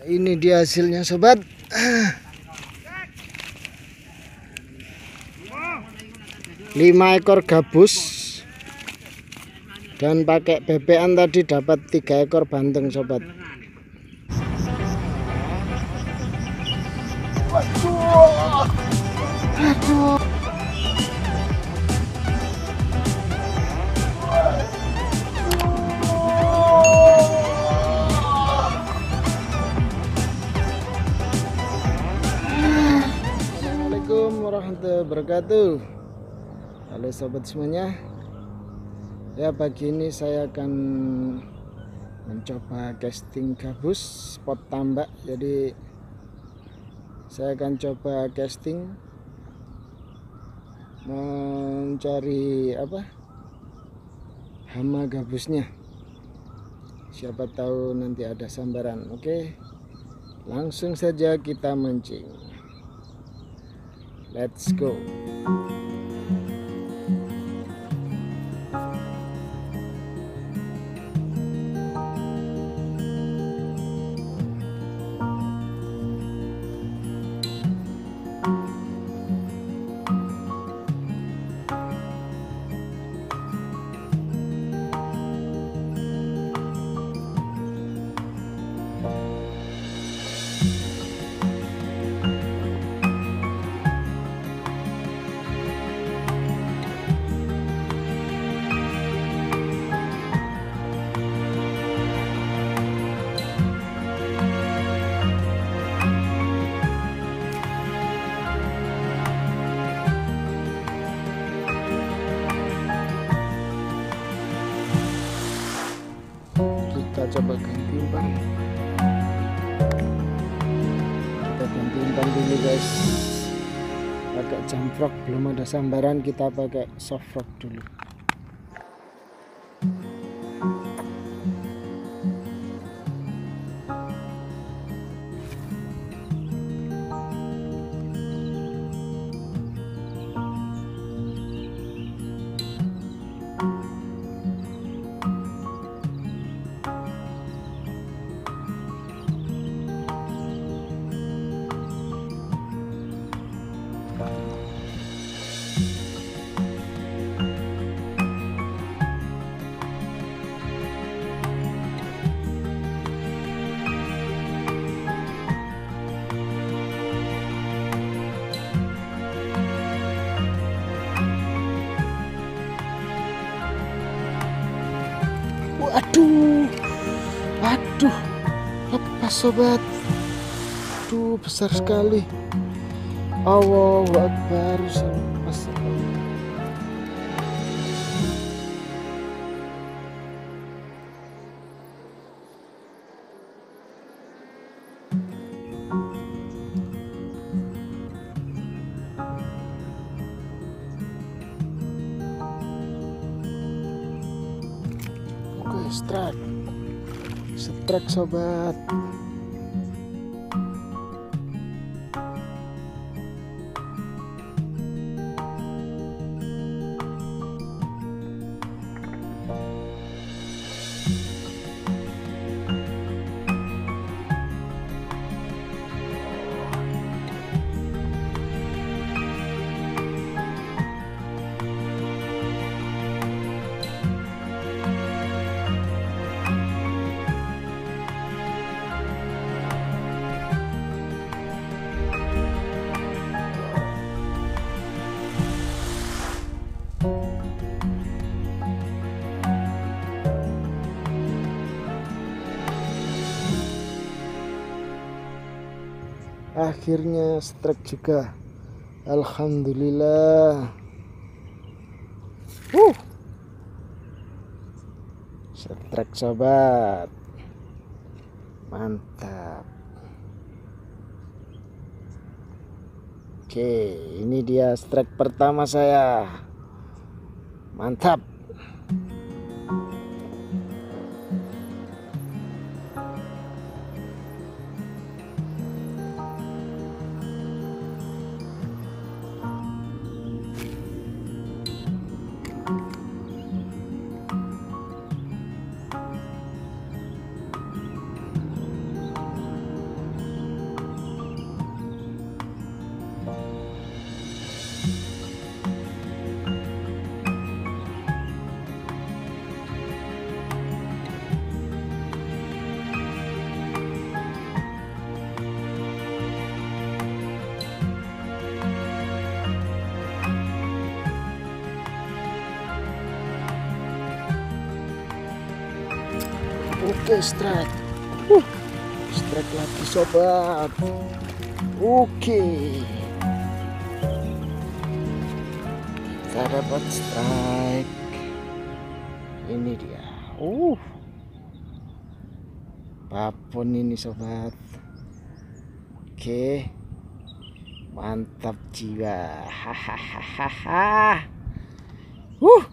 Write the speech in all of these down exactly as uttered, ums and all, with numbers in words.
Ini dia hasilnya sobat. Lima ekor gabus dan pakai bebekan tadi dapat tiga ekor bandeng sobat. Waduh, aduh. Assalamualaikum warahmatullahi wabarakatuh. Halo sobat semuanya. Ya, pagi ini saya akan mencoba casting gabus spot tambak. Jadi saya akan coba casting mencari apa hama gabusnya. Siapa tahu nanti ada sambaran. Oke, langsung saja kita mancing. Let's go. Kita coba ganti umpan. Kita ganti umpan dulu guys. Pakai jamfrog, belum ada sambaran, kita pakai soft frog dulu. Aduh, aduh, lepas sobat. Aduh, besar sekali. Allahu Akbar. Lepas. Strike, strike sobat. Akhirnya strike juga. Alhamdulillah. Uh. Strike sobat. Mantap. Oke, ini dia strike pertama saya. Mantap. Oke, strike. Uh, strike lagi sobat. Oke, kita dapat strike. Ini dia. Uh, babon ini sobat. Oke, mantap jiwa. Hahaha. Uh.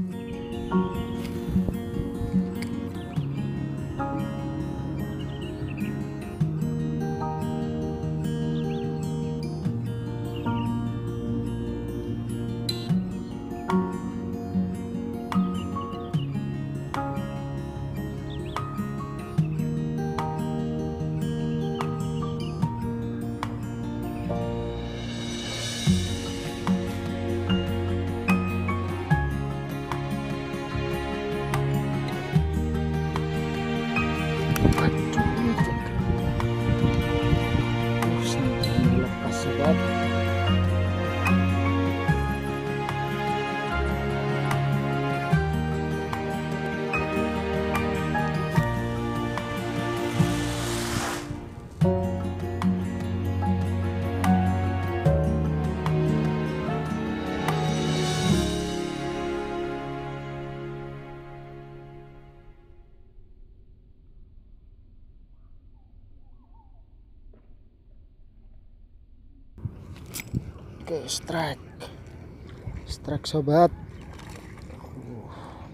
Oke, strike, strike sobat. Uh,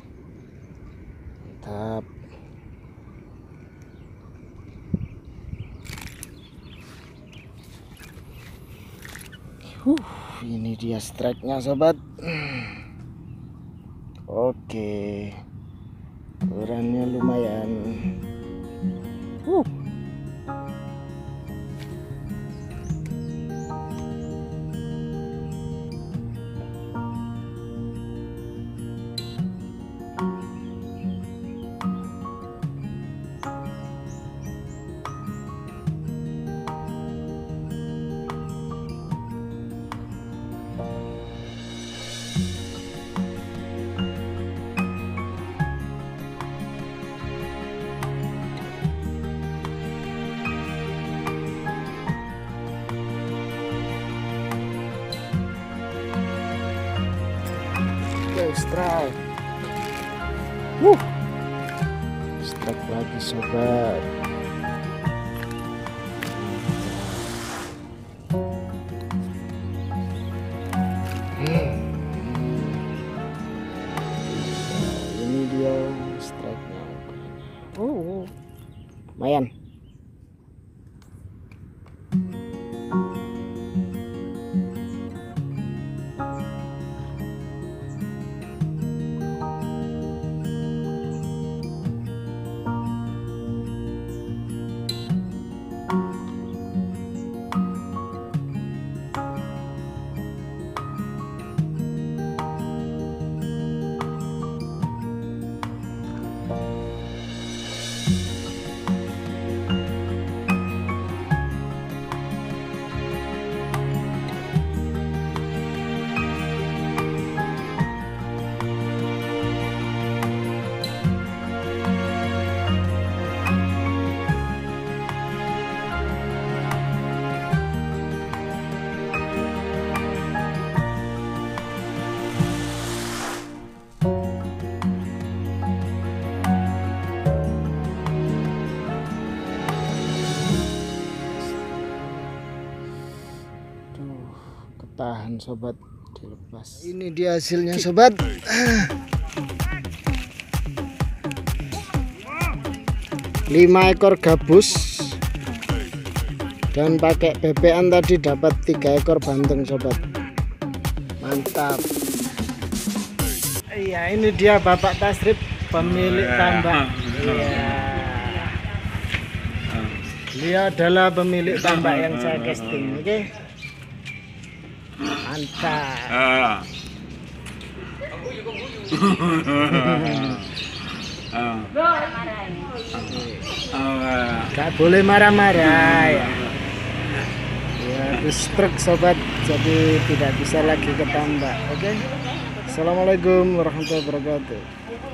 mantap. Uh, ini dia strike-nya sobat. Oke, ukurannya lumayan. Uh. Strike. Wuh, strike lagi sobat. Hmm. Ini dia strike-nya. Oh, lumayan. Tahan sobat, dilepas. Ini dia hasilnya sobat. Lima ekor gabus dan pakai bebean tadi dapat tiga ekor banteng sobat. Mantap. Iya, ini dia Bapak Tasrif, pemilik tambak. Iya. Dia adalah pemilik tambak yang saya casting. Oke. Okay? Mantap. Ah. Gak boleh marah-marah ya. Ya, stroke sobat, jadi tidak bisa lagi ketambak. Oke. Okay? Assalamualaikum warahmatullahi wabarakatuh.